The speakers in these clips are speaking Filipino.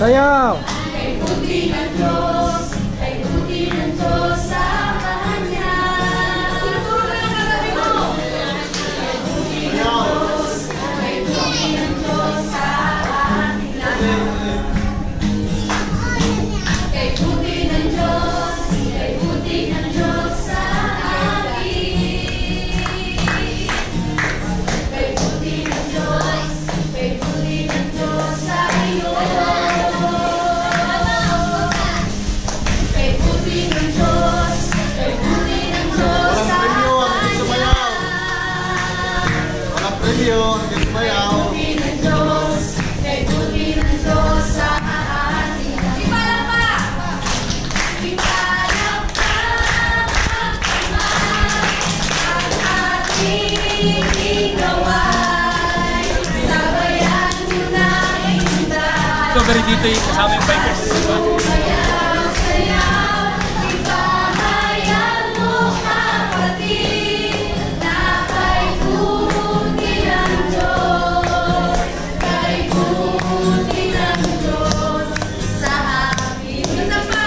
Sayaw! Kay buti ng Diyos, kay buti ng Diyos sa Kanya. Tulungan ang kagabi mo. Kay buti ng Diyos, kay buti ng Diyos sa ating lahat. Kay buti ng Diyos, kay buti ng Diyos sa atin. Kay buti ng Diyos, kay buti ng Diyos sa iyo. Kay buti ng Diyos, kay buti ng Diyos sa Kanya. Walang premyo, hindi sumayaw. Kay buti ng Diyos, kay buti ng Diyos sa atin. Ipalakpak! Ipalakpak ang ating gaway. Sabayan mo na inday. So, very dito yung kasama yung bikers. Sayaw, sayaw, ipahayan mo kapatid na kay buti ng Diyos, kay buti ng Diyos sa atin. Isa pa!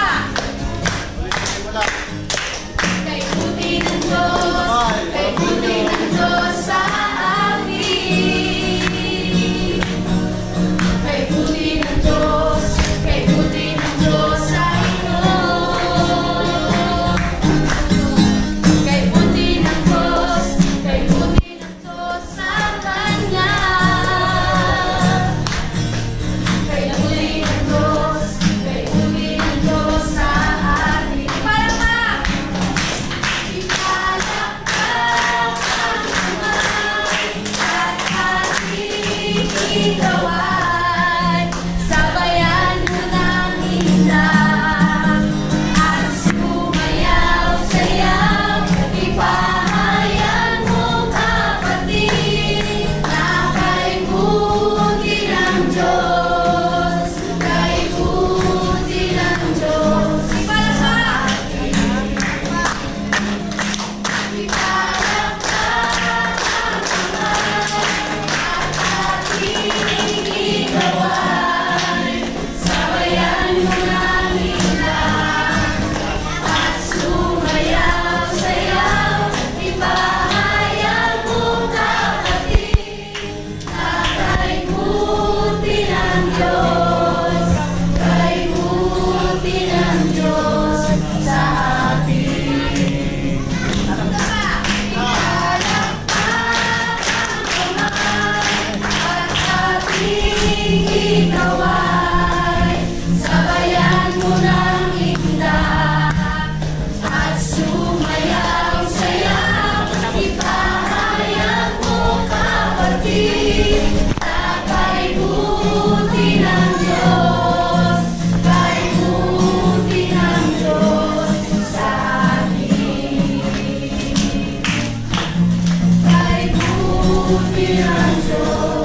Kay buti ng Diyos, kay buti ng Diyos sa atin. Kay buti ng Diyos, kay buti ng Diyos sa inyo. Kay buti ng Diyos, kay buti ng Diyos sa Kanya. Kay buti ng Diyos, kay buti ng Diyos sa atin. Ipalakpak! Ipalakpak ang kamay at ating igaway. Sabayan mo ng indak at sumayaw-sayaw. Ipahayag mo kapatid na kay buti ng Diyos, kay buti ng Diyos. Ipalakpak! Ipalakpak ang kamay at ating igaway. Sabayan mo ng indak at sumayaw-sayaw. Ipahayag mo kapatid na kay buti ng Diyos, kay buti ng Diyos sa atin. Ipalakpak ang kamay at ating igaway. Sabayan mo ng indak at sumayaw-sayaw. Ipahayag mo kapatid na kay buti ng Diyos, kay buti ng Diyos sa atin. Kay buti ng Diyos.